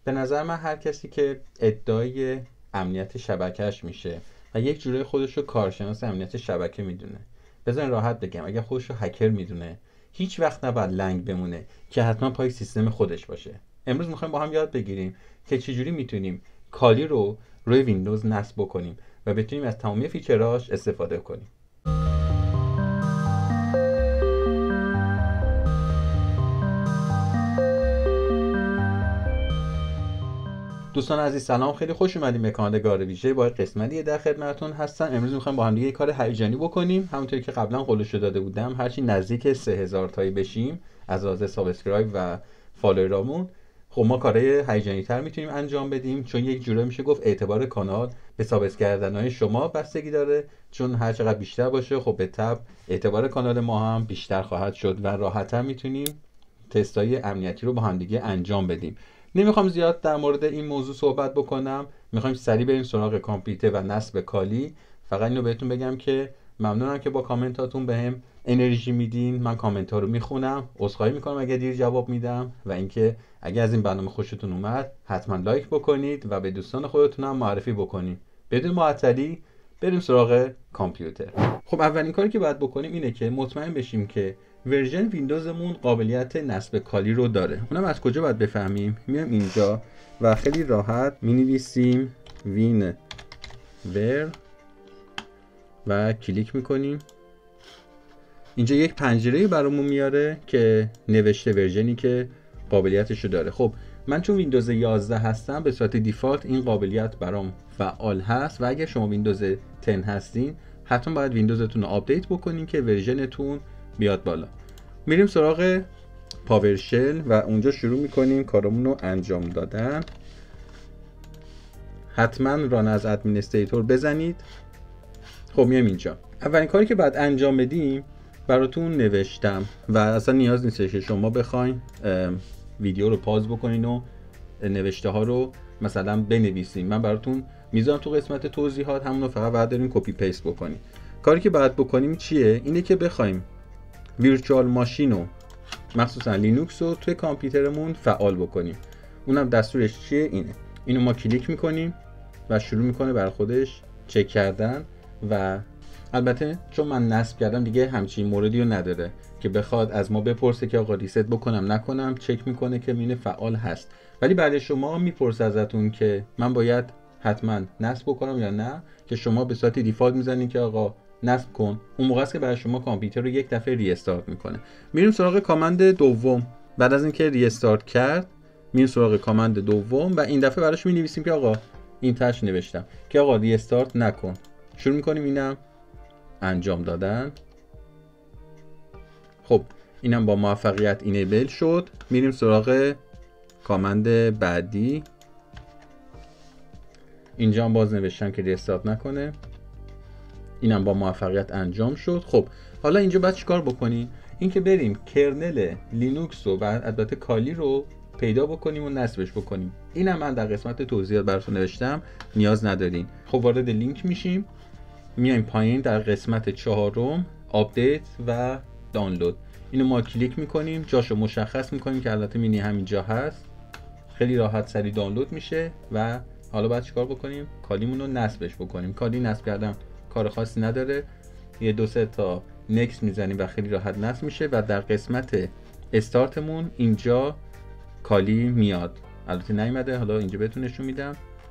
به نظر من هر کسی که ادعای امنیت شبکهش میشه و یک جوری خودش رو کارشناس امنیت شبکه میدونه، بذارین راحت بگم اگر خودش رو هکر میدونه، هیچ وقت نباید لنگ بمونه که حتما پای سیستم خودش باشه. امروز میخوایم با هم یاد بگیریم که چجوری میتونیم کالی رو روی ویندوز نصب بکنیم و بتونیم از تمامی فیچراش استفاده کنیم. دوستان عزیز سلام، خیلی خوش اومدیم به کانال گار ویژه. با قسمتی در خدمتتون هستم. امروز میخوایم با هم دیگه کار هیجانی بکنیم. همونطوری که قبلا قولش داده بودم، هرچی نزدیک 3000 تایی بشیم از لحاظ سابسکرایب و فالوورامون، خب ما کارهای هیجانی تر میتونیم انجام بدیم، چون یک جوره میشه گفت اعتبار کانال به سابسکرایب کردنهای شما بستگی داره. چون هر چقدر بیشتر باشه، خب به تبع اعتبار کانال ما هم بیشتر خواهد شد و راحت‌تر میتونیم تستای امنیتی رو با هم دیگه انجام بدیم. نمیخوام زیاد در مورد این موضوع صحبت بکنم، میخوایم سریع بریم سراغ کامپیوتر و نصب کالی. فقط اینو بهتون بگم که ممنونم که با کامنتاتون بهم انرژی میدین. من کامنت ها رو میخونم، عذرخواهی میکنم اگه دیر جواب میدم، و اینکه اگه از این برنامه خوشتون اومد حتما لایک بکنید و به دوستان خودتون هم معرفی بکنید. بدون معطلی بریم سراغ کامپیوتر. خب اولین کاری که باید بکنیم اینه که مطمئن بشیم که ورژن ویندوزمون قابلیت نصب کالی رو داره. اونم از کجا باید بفهمیم؟ میام اینجا و خیلی راحت مینویسیم وین ور و کلیک میکنیم. اینجا یک پنجره برامون میاره که نوشته ورژنی که قابلیتش رو داره. خب من چون ویندوز 11 هستم به صورت دیفالت این قابلیت برام فعال هست، و اگر شما ویندوز 10 هستین حتما باید ویندوزتون رو آپدیت بکنین که ورژنتون بیاد بالا. میریم سراغ پاورشل و اونجا شروع میکنیم کارمون رو انجام دادن. حتما ران از ادمینستریتور بزنید. خب میام اینجا. اولین کاری که باید انجام بدیم براتون نوشتم و اصلا نیاز نیست که شما بخواین ویدیو رو پاز بکنین و نوشته ها رو مثلا بنویسین. من براتون میذارم تو قسمت توضیحات، همون رو فقط باید دارین کپی پیست بکنین. کاری که باید بکنیم چیه؟ اینه که بخوایم ویرچوال ماشین رو مخصوصا لینوکس رو توی کامپیوترمون فعال بکنیم. اونم دستورش چیه؟ اینو ما کلیک میکنیم و شروع میکنه بر خودش چک کردن. و البته چون من نصب کردم دیگه همچین موردی رو نداره که بخواد از ما بپرسه که آقا ریست بکنم نکنم. چک میکنه که این فعال هست، ولی برای شما میپرسه ازتون که من باید حتما نصب بکنم یا نه، که شما به صورت دیفالت میزنین که آقا نصب کن. اون موقع است که برای شما کامپیوتر رو یک دفعه ری استارت میکنه. میریم سراغ کامند دوم. بعد از اینکه ری استارت کرد میریم سراغ کامند دوم و این دفعه براش مینویسیم که آقا این تاش نوشتم که آقا ری استارت نکن. شروع میکنیم اینم انجام دادن. خب اینم با موفقیت اینیبل شد. میریم سراغ کامند بعدی. اینجا هم باز نوشتم که ری استارت نکنه. اینم با موفقیت انجام شد. خب حالا اینجا باید چیکار بکنیم؟ اینکه بریم کرنل لینوکس رو و البته کالی رو پیدا بکنیم و نصبش بکنیم. اینم من در قسمت توضیحات براتون نوشتم، نیاز ندارین. خب وارد لینک میشیم، میایم پایین در قسمت چهارم آپدیت و دانلود. اینو ما کلیک میکنیم، جاشو مشخص میکنیم که البته مینی همینجا هست. خیلی راحت سریع دانلود میشه. و حالا باید چیکار بکنیم؟ کالیمون رو نصبش بکنیم. کالی نصب کردم کار خاصی نداره، یه دو سه تا نکست میزنیم و خیلی راحت نصب میشه. و در قسمت استارتمون اینجا کالی میاد. البته نیومده، حالا اینجا بهتون نشون میدم.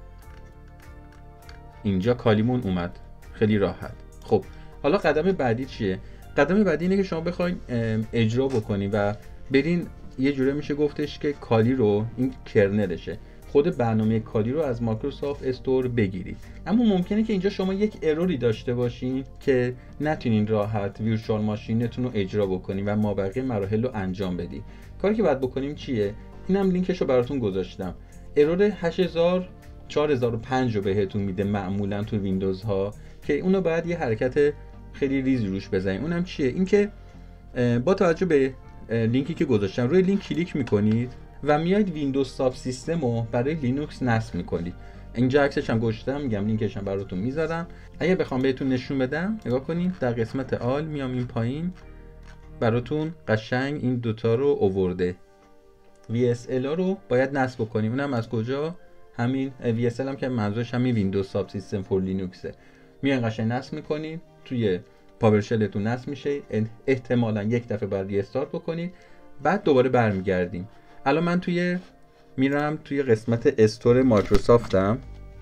اینجا کالیمون اومد، خیلی راحت. خب حالا قدم بعدی چیه؟ قدم بعدی اینه که شما بخواید اجرا بکنی و برین یه جوره میشه گفتش که کالی رو، این کرنلشه، خود برنامه کالی رو از مایکروسافت استور بگیرید. اما ممکنه که اینجا شما یک اروری داشته باشین که نتونین راحت ویرچوال ماشینتون رو اجرا بکنین و مابقی مراحل رو انجام بدین. کاری که باید بکنیم چیه؟ اینم لینکش رو براتون گذاشتم. ارور 8005 رو بهتون میده معمولا تو ویندوز ها، که اونو باید یه حرکت خیلی ریزی روش بزنید. اونم چیه؟ اینکه با توجه به لینکی که گذاشتم روی لینک کلیک میکنید و میاید ویندوز ساب سیستم رو برای لینوکس نصب میکنید. اینجا عکسش هم گذاشتم، میگم لینکش هم براتون میذارم. اگه بخوام بهتون نشون بدم نگاه کنید، در قسمت آل میام این پایین براتون قشنگ این دوتا رو آورده. VSL رو باید نصب کنیم. اونم از کجا؟ همین VSL هم که منظورش همین ویندوز ساب سیستم فور لینوکسه. میان قشنگ نصب میکنید، توی پاورشلتون نصب میشه، احتمالاً یک دفعه بعد ریستارت بکنید، بعد دوباره برمیگردیم. الان من میرم توی قسمت استور مایکروسافتم.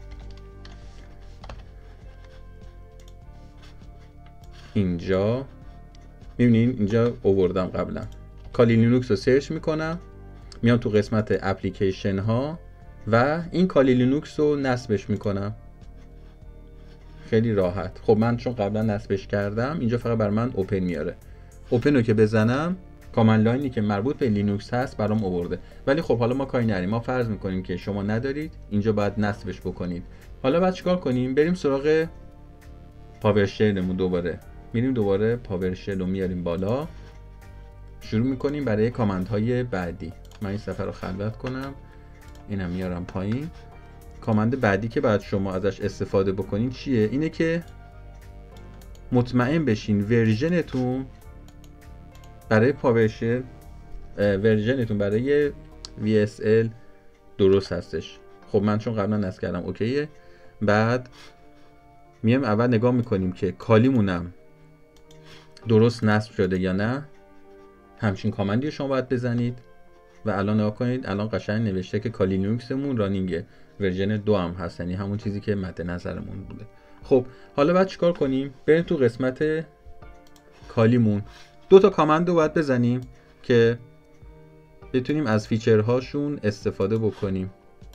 اینجا میبینین اینجا آوردم قبلا. کالی لینوکس رو سرچ میکنم، میام تو قسمت اپلیکیشن ها و این کالی لینوکس رو نصبش میکنم. خیلی راحت. خب من چون قبلا نصبش کردم اینجا فقط بر من اوپن میاره. اوپن رو که بزنم کامند لاینی که مربوط به لینوکس هست برام آورده. ولی خب حالا ما کاری نداریم، ما فرض میکنیم که شما ندارید، اینجا باید نصبش بکنید. حالا بعد چیکار کنیم؟ بریم سراغ پاورشلمون. میریم دوباره پاورشل رو میاریم بالا، شروع میکنیم برای کامند های بعدی. من این صفحه رو خلوت کنم، اینم میارم پایین. کامند بعدی که بعد شما ازش استفاده بکنین چیه؟ اینه که مطمئن بشین ورژنتون برای پاورشل، ورژنتون برای VSL درست هستش. خب من چون قبلا نصب کردم اوکیه. بعد میام اول نگاه میکنیم که کالیمونم درست نصب شده یا نه. همچین کامندی شما باید بزنید و الان نگاه کنید، الان قشنگ نوشته که کالی لینوکسمون رانینگه، ورژن 2 هم هست، یعنی همون چیزی که مد نظرمون بوده. خب حالا بعد چیکار کنیم؟ بریم تو قسمت کالیمون، 2 تا کامند رو باید بزنیم که بتونیم از فیچرهاشون استفاده بکنیم.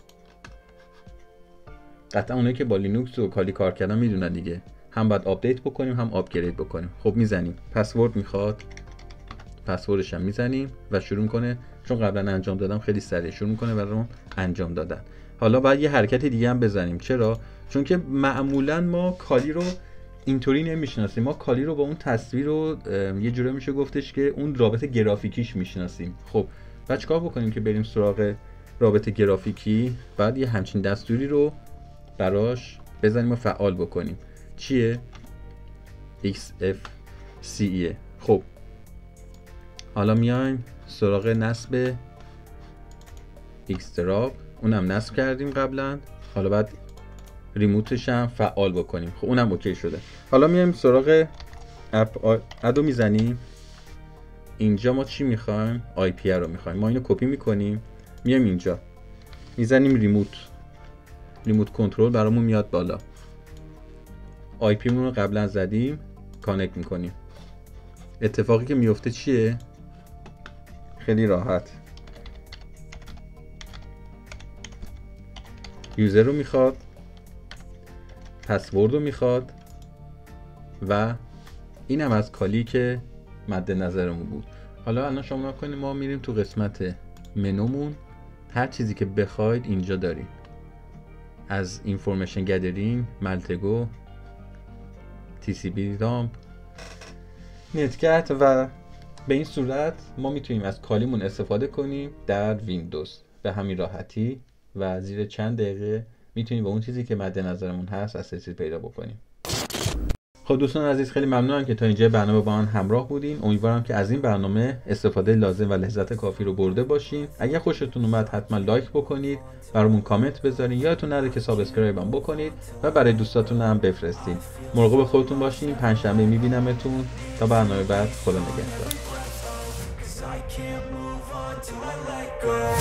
قطعا اونایی که با لینوکس و کالی کار کردن میدونن دیگه، هم باید آپدیت بکنیم هم آپگرید بکنیم. خب میزنیم پسورد میخواد، پسوردش هم میزنیم و شروع میکنه، چون قبلا انجام دادم خیلی سریع شروع میکنه برام انجام دادن. حالا باید یه حرکت دیگه هم بزنیم. چرا؟ چون که معمولا ما کالی رو اینطوری نمیشناسیم، ما کالی رو با اون تصویر رو یه جوری میشه گفتش که اون رابط گرافیکیش میشناسیم. خب بعد چیکار بکنیم که بریم سراغ رابط گرافیکی؟ بعد یه همچین دستوری رو براش بزنیم و فعال بکنیم. چیه؟ XFCE. خب حالا میایم سراغ نصب اکستراب، اونم نصب کردیم قبلا. حالا بعد ریموتش هم فعال بکنیم. خب اونم اوکی شده. حالا میایم سراغ ادو میزنیم. اینجا ما چی میخوایم؟ IP رو میخوایم. ما اینو کپی میکنیم، میایم اینجا میزنیم ریموت کنترل، برامون میاد بالا. IP مون رو قبلا زدیم، کانکت میکنیم. اتفاقی که میفته چیه؟ خیلی راحت. یوزر رو میخواد، پسورد رو میخواد و اینم از کالی که مد نظرمون بود. حالا الان شما نگاه کنید، ما میریم تو قسمت منومون، هر چیزی که بخواید اینجا داریم، از اینفورمیشن گدرینگ، ملتگو، TCP دامپ، نتکت و به این صورت ما میتونیم از کالیمون استفاده کنیم در ویندوز به همین راحتی و زیر چند دقیقه میتونیم با اون چیزی که مد نظرمون هست اساسی پیدا بکنیم. خب دوستان عزیز، خیلی ممنونم که تا اینجا برنامه با من همراه بودین. امیدوارم که از این برنامه استفاده لازم و لذت کافی رو برده باشین. اگر خوشتون اومد حتما لایک بکنید، برامون کامنت بذارین، یادتون نره که سابسکرایب هم بکنید و برای دوستاتون هم بفرستین. مراقب خودتون باشین. پنجشنبه میبینمتون. تا برنامه بعد، خدا نگهدار.